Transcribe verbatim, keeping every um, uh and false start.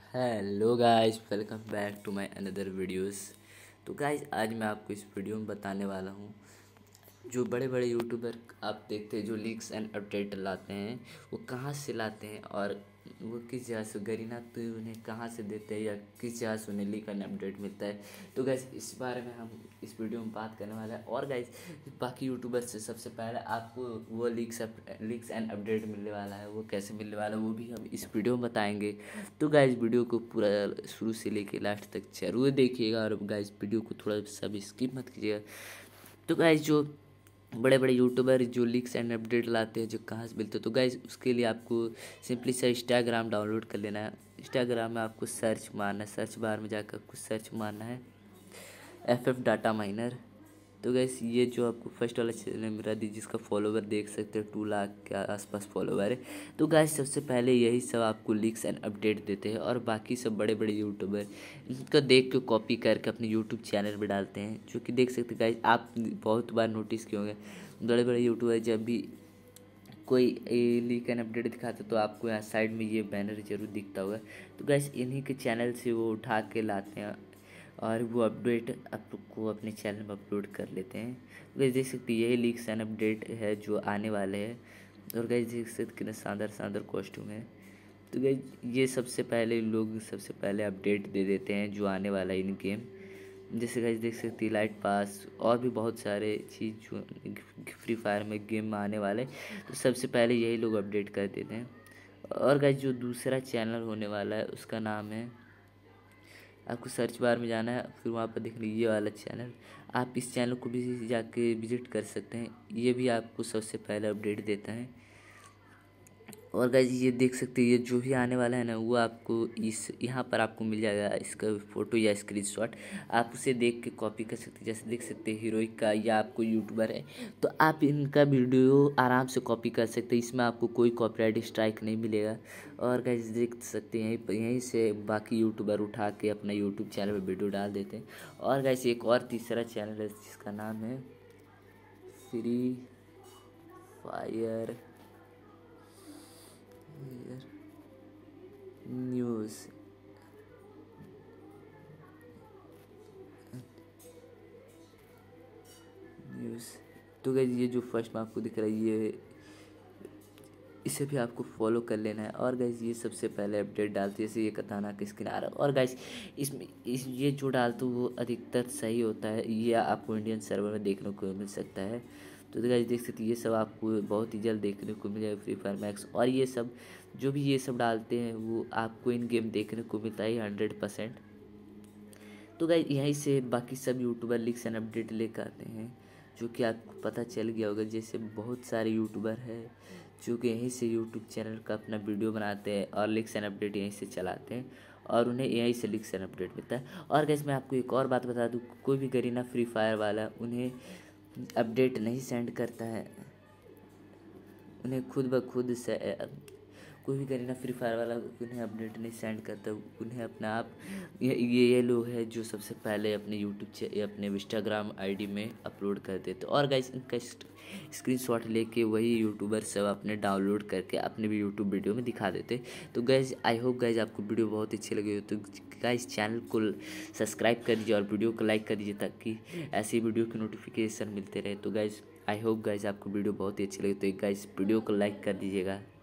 Hello guys, welcome back to my another videos. तो गाइस, आज मैं आपको इस वीडियो में बताने वाला हूँ जो बड़े बड़े यूट्यूबर आप देखते हैं जो लीक्स एंड अपडेट लाते हैं, वो कहाँ से लाते हैं और वो किस जगह से गरीना तो उन्हें कहाँ से देते हैं या किस जगह से उन्हें लीक एंड अपडेट मिलता है। तो गैस, इस बारे में हम इस वीडियो में बात करने वाला है। और गैस, बाकी यूट्यूबर से सबसे पहले आपको वो लीक्स लीक्स एंड अपडेट मिलने वाला है, वो कैसे मिलने वाला है वो भी हम इस वीडियो में बताएंगे। तो गाइस, वीडियो को पूरा शुरू से लेके लास्ट तक जरूर देखिएगा और गाइस वीडियो को थोड़ा सा भी स्किप मत कीजिएगा। तो गाइस, जो बड़े बड़े यूट्यूबर जो लीक्स एंड अपडेट लाते हैं जो कहाँ से मिलते हैं, तो गाइस उसके लिए आपको सिंपली सा इंस्टाग्राम डाउनलोड कर लेना है। इंस्टाग्राम में आपको सर्च मारना है, सर्च बार में जाकर आपको सर्च मारना है एफ एफ डाटा माइनर। तो गैस, ये जो आपको फर्स्ट वाला चैनल मेरा दी जिसका फॉलोवर देख सकते हो टू लाख के आसपास फॉलोवर है। तो गैस, सबसे पहले यही सब आपको लीक्स एंड अपडेट देते हैं और बाकी सब बड़े बड़े यूट्यूबर इनका देख के कॉपी करके अपने यूट्यूब चैनल में डालते हैं, जो कि देख सकते गैस, आप बहुत बार नोटिस किए होंगे बड़े बड़े यूट्यूबर जब भी कोई लीक एंड अपडेट दिखाते तो आपको यहाँ साइड में ये बैनर जरूर दिखता होगा। तो गैस, इन्हीं के चैनल से वो उठा के लाते हैं और वो अपडेट आपको अपने चैनल में अपलोड कर लेते हैं। तो देख सकते हैं यही लीक्स एंड अपडेट है जो आने वाले हैं। और गाइस, देख सकते कितने शानदार शानदार कॉस्ट्यूम है। तो गाइस, ये सबसे पहले लोग सबसे पहले अपडेट दे देते हैं जो आने वाला है इन गेम। जैसे गाइस, देख सकते हैं लाइट पास और भी बहुत सारे चीज़ जो फ्री फायर में गेम में आने वाले, तो सबसे पहले यही लोग अपडेट कर देते हैं। और गाइस, जो दूसरा चैनल होने वाला है उसका नाम है, आपको सर्च बार में जाना है, फिर वहाँ पर देखना ये वाला चैनल। आप इस चैनल को भी जाके विजिट कर सकते हैं, ये भी आपको सबसे पहले अपडेट देता है। और गाइस, ये देख सकते हैं ये जो भी आने वाला है ना, वो आपको इस यहाँ पर आपको मिल जाएगा इसका फ़ोटो या स्क्रीनशॉट। आप उसे देख के कॉपी कर सकते हैं। जैसे देख सकते हैं हीरोइक का या आपको यूट्यूबर है तो आप इनका वीडियो आराम से कॉपी कर सकते हैं, इसमें आपको कोई कॉपीराइट स्ट्राइक नहीं मिलेगा। और गाइस, देख सकते हैं यहीं यहीं से बाकी यूट्यूबर उठा के अपना यूट्यूब चैनल पर वीडियो डाल देते हैं। और गाइस, एक और तीसरा चैनल है जिसका नाम है फ्री फायर न्यूज़। न्यूज़ तो गाइस, ये जो फर्स्ट में आपको दिख रहा है ये इसे भी आपको फॉलो कर लेना है। और गाइस, ये सबसे पहले अपडेट डालती है, जैसे ये कताना का स्किन आ रहा है। और गाइस, इसमें इस ये जो डालते हो वो अधिकतर सही होता है, ये आपको इंडियन सर्वर में देखने को मिल सकता है। तो गाइस, देख सकते हैं ये सब आपको बहुत ही जल्द देखने को मिल जाएगा फ्री फायर मैक्स। और ये सब जो भी ये सब डालते हैं वो आपको इन गेम देखने को मिलता है हंड्रेड परसेंट। तो गाइस, यहीं से बाकी सब यूट्यूबर लीक्स एंड अपडेट लेकर आते हैं, जो कि आपको पता चल गया होगा। जैसे बहुत सारे यूट्यूबर हैं जो कि यहीं से यूट्यूब चैनल का अपना वीडियो बनाते हैं और लीक्स एंड अपडेट यहीं से चलाते हैं और उन्हें यहीं से लीक्स एंड अपडेट मिलता है। और गाइस, मैं आपको एक और बात बता दूँ, कोई भी गरीना फ्री फायर वाला उन्हें अपडेट नहीं सेंड करता है, उन्हें खुद ब खुद से कोई भी करीना फ्री फायर वाला उन्हें अपडेट नहीं सेंड करता, उन्हें अपना आप ये ये ये लोग हैं जो सबसे पहले अपने यूट्यूब अपने इंस्टाग्राम आईडी में अपलोड कर देते। और गाइस, इनका स्क्रीनशॉट लेके वही यूट्यूबर सब अपने डाउनलोड करके अपने भी यूट्यूब वीडियो में दिखा देते। तो गाइस, आई होप गाइस आपको वीडियो बहुत अच्छी लगी हो, तो गाइस चैनल को सब्सक्राइब कर दीजिए और वीडियो को लाइक कर दीजिए ताकि ऐसी वीडियो की नोटिफिकेशन मिलते रहे। तो गाइस, आई होप गाइस आपको वीडियो बहुत ही अच्छी लगी, तो गाइस वीडियो को लाइक कर दीजिएगा।